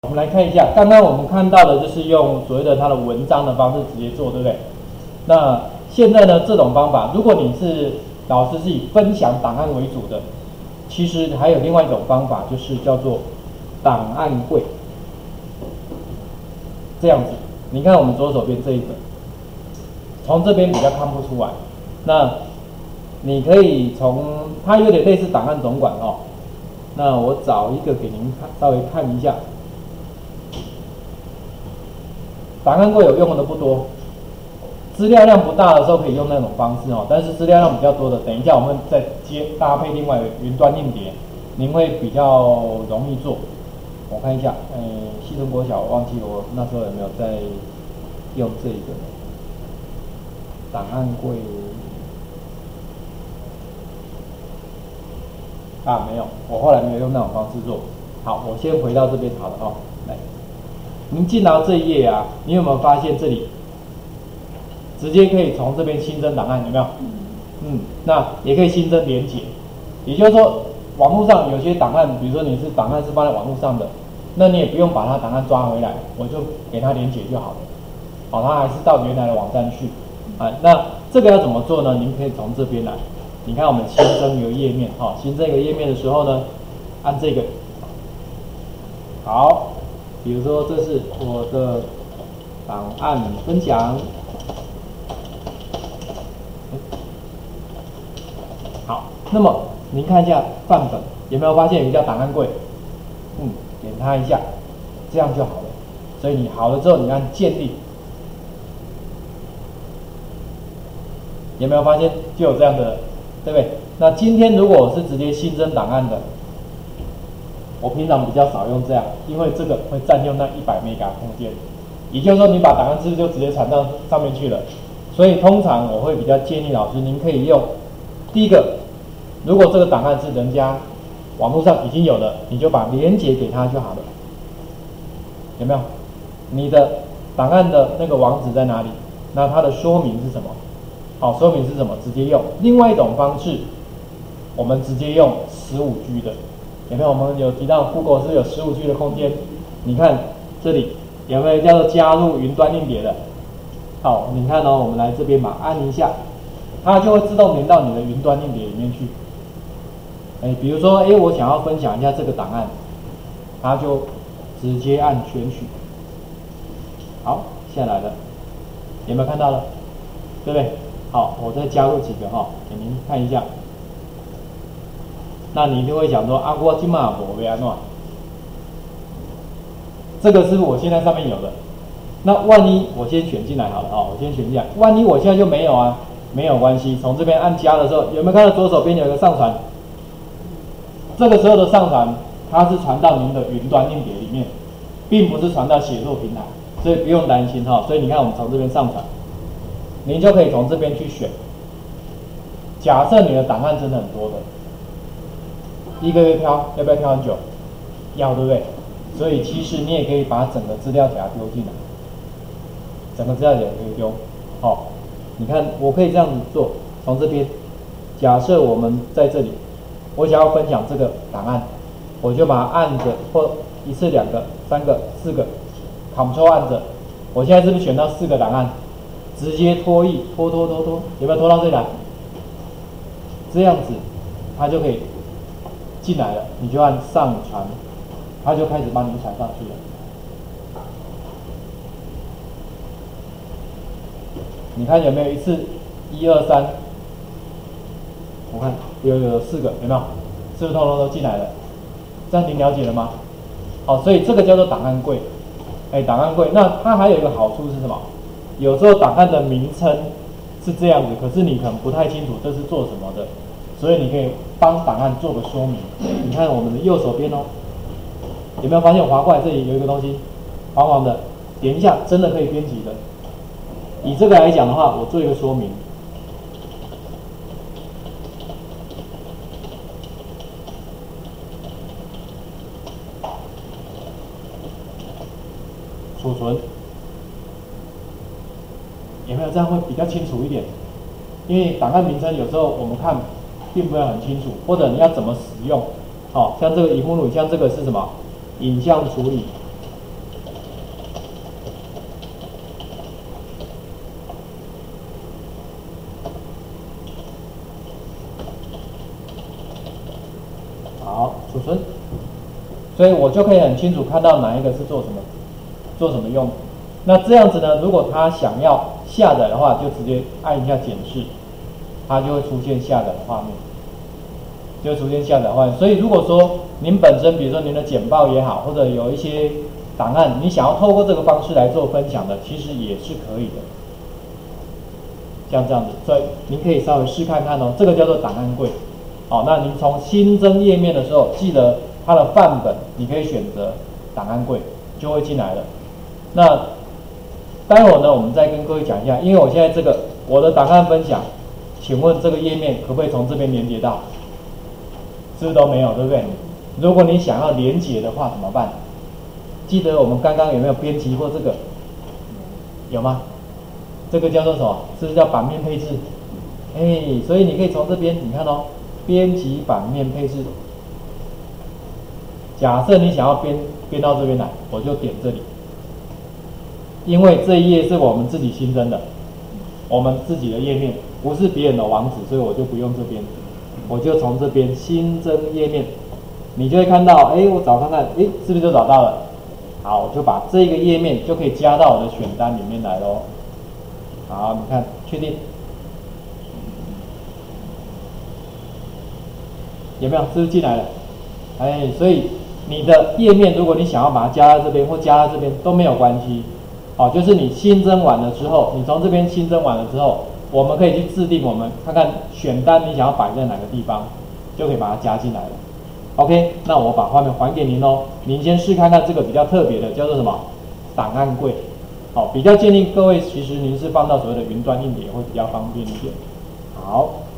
们来看一下，刚刚我们看到的就是用所谓的它的文章的方式直接做，对不对？那现在呢，这种方法，如果你是老师是以分享档案为主的，其实还有另外一种方法，就是叫做档案柜。这样子，你看我们左手边这一个，从这边比较看不出来。那你可以从它有点类似档案总管哦。那我找一个给您看，稍微看一下。档案柜有用的不多，资料量不大的时候可以用那种方式哦。但是资料量比较多的，等一下我们再搭配另外的云端硬碟，您会比较容易做。我看一下，西屯国小我忘记了我那时候有没有在用这个档案柜啊？没有，我后来没有用那种方式做。好，我先回到这边好了哦。来，您进到这一页啊，你有没有发现这里直接可以从这边新增档案？有没有？那也可以新增连结，也就是说，网络上有些档案，比如说你是档案是放在网络上的。那你也不用把它档案抓回来，我就给它连结就好了。好，它还是到原来的网站去。那这个要怎么做呢？您可以从这边来。你看我们新增一个页面，新增一个页面的时候呢，按这个。好，比如说这是我的档案分享。好，那么您看一下范本，有没有发现有一个叫档案柜？点它一下，这样就好了。所以你好了之后，你按建立，有没有发现就有这样的，对不对？那今天如果我是直接新增档案的，我平常比较少用这样，因为这个会占用那100 MB 空间。也就是说，你把档案是不是就直接传到上面去了？所以通常我会比较建议老师，您可以用第一个，如果这个档案是人家网络上已经有的，你就把连结给他就好了，有没有？你的档案的那个网址在哪里？那它的说明是什么？好，说明是什么？直接用。另外一种方式，我们直接用15G 的，有没有？我们有提到 Google 是有15G 的空间，你看这里有没有叫做加入云端硬碟的？好，你看哦，我们来这边嘛，按一下，它就会自动连到你的云端硬碟里面去。比如说，我想要分享一下这个档案，它就直接按选取，好，下来了，有没有看到了？对不对？好，我再加入几个给您看一下。那你一定会想说啊，我今嘛我要安怎？这个是我现在上面有的。那万一我先选进来好了我先选进来，万一我现在就没有啊，没有关系，从这边按加的时候，有没有看到左手边有一个上传？这个时候的上传，它是传到您的云端硬碟里面，并不是传到写作平台，所以不用担心所以你看，我们从这边上传，您就可以从这边去选。假设你的档案真的很多的，一个月挑，要不要挑很久？要，对不对？所以其实你也可以把整个资料夹丢进来，整个资料夹可以丢。你看我可以这样子做，从这边，假设我们在这里。我想要分享这个档案，我就把它按着，或一次2个、3个、4个 ，Ctrl 按着。我现在是不是选到4个档案？直接拖移，拖，有没有拖到这里来？这样子，它就可以进来了。你就按上传，它就开始帮你传上去了。你看有没有一次1、2、3？我看有4个，有没有？是不是通通都进来了？这样您了解了吗？好，所以这个叫做档案柜。档案柜，那它还有一个好处是什么？有时候档案的名称是这样子，可是你可能不太清楚这是做什么的，所以你可以帮档案做个说明。你看我们的右手边有没有发现滑过来这里有一个东西，黄黄的，点一下，真的可以编辑的。以这个来讲的话，我做一个说明。储存，有没有这样会比较清楚一点？因为档案名称有时候我们看并不会很清楚，或者你要怎么使用？像这个荧幕录，像这个是什么？影像处理， 所以我就可以很清楚看到哪一个是做什么用的。那这样子呢，如果他想要下载的话，就直接按一下检视，它就会出现下载的画面，就会出现下载画面。所以如果说您本身，比如说您的简报也好，或者有一些档案，你想要透过这个方式来做分享的，其实也是可以的。像这样子，所以您可以稍微试看看哦。这个叫做档案柜。好，那您从新增页面的时候，记得它的范本，你可以选择档案柜，就会进来了。那待会儿呢，我们再跟各位讲一下，因为我现在这个我的档案分享，请问这个页面可不可以从这边连接到？是不是都没有，对不对？如果你想要连接的话，怎么办？记得我们刚刚有没有编辑过这个？有吗？这个叫做什么？是不是叫版面配置？所以你可以从这边，你看哦，编辑版面配置。假设你想要编到这边来，我就点这里。因为这一页是我们自己新增的，我们自己的页面，不是别人的网址，所以我就不用这边，我就从这边新增页面，你就会看到，我找看看，是不是就找到了？好，我就把这个页面就可以加到我的选单里面来咯。好，你看，确定有没有？是不是进来了？所以你的页面，如果你想要把它加在这边或加在这边都没有关系。好，就是你新增完了之后，你从这边新增完了之后，我们可以去制定，我们看看选单你想要摆在哪个地方，就可以把它加进来了。OK， 那我把画面还给您哦，您先试看看这个比较特别的，叫做什么？档案柜。好，比较建议各位，其实您是放到所谓的云端硬碟会比较方便一点。好。